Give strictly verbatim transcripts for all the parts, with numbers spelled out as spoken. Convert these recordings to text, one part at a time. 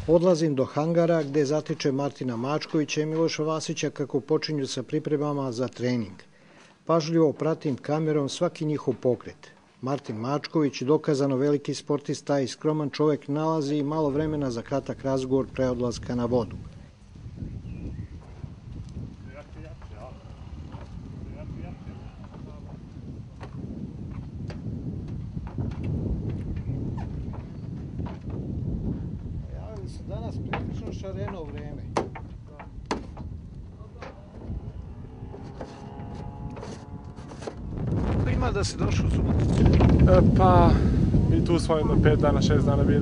Odlazim do hangara gde zatičem Martina Mačkovića i Miloša Vasića kako počinju sa pripremama za trening. Pažljivo pratim kamerom svaki njihov pokret. Martin Mačković, dokazano veliki sportista i skroman čovek, nalazi malo vremena za kratak razgovor pre odlaska na vodu. Javili se danas prilično šareno vreme. Kako ima da se došao u subotu? E, pa, i tu smo jedno pet dana, šest dana bili.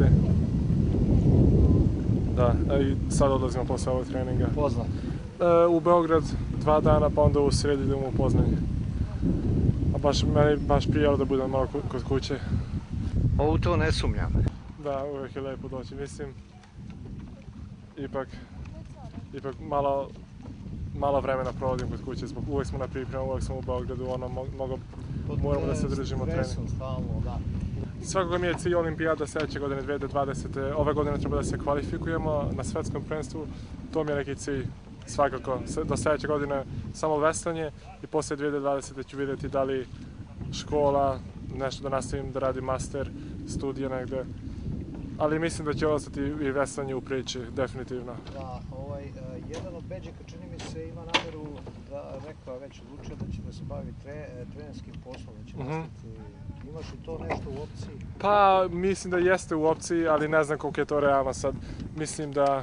Da, i sad odlazimo posle ovog treninga. Poznat. E, u Beograd dva dana, pa onda u sredi idemo u Poznanje. A baš, meni baš prijelo da budem malo kod kuće. Ovo to ne sumnjam. Da, uvek je lepo doći, mislim. Ipak, ipak malo, malo vremena provodim kod kuće, zbog uvek smo na pripremu, uvek smo u Beogradu, ono, mnogo, moramo da se držimo trening. Stalno, da. Svakako mi je cilj Olimpijada sledeće godine dve hiljade dvadesete. Ove godine treba da se kvalifikujemo na svetskom prvenstvu. To mi je neki cilj svakako. Do sledeće godine samo veslanje i posle dve hiljade dvadesete ću vidjeti da li škola, nešto da nastavim da radim master, studije negde. Ali mislim da će ostati i veslanje u priči, definitivno. Da, ovaj, jedan od Beđika, čini mi se, ima nameru da, rekao je već odlučio da će da se bavi tre, trenerskim poslom, da će nastaviti. Imaš li to nešto u opciji? Pa, mislim da jeste u opciji, ali ne znam koliko je to realno sad. Mislim da...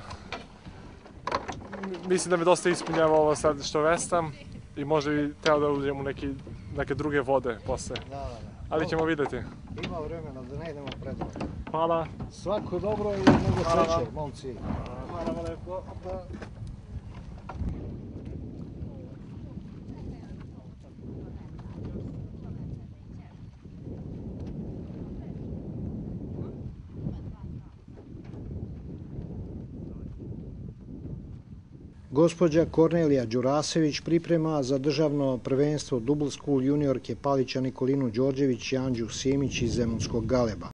Mislim da me dosta ispunjava ovo sad što vestam i možda bi teo da uđem u neki, neke druge vode posle. Da, da, da. Ali ćemo vidjeti. Ima vremena da ne idemo predno. Hvala. Svako dobro i mnogo sreće, momci. Hvala vam lepo. Gospođa Kornelija Đurasević priprema za državno prvenstvo Double School juniorke Palića Nikolinu Đorđević i Anđu Simić iz Zemunskog Galeba.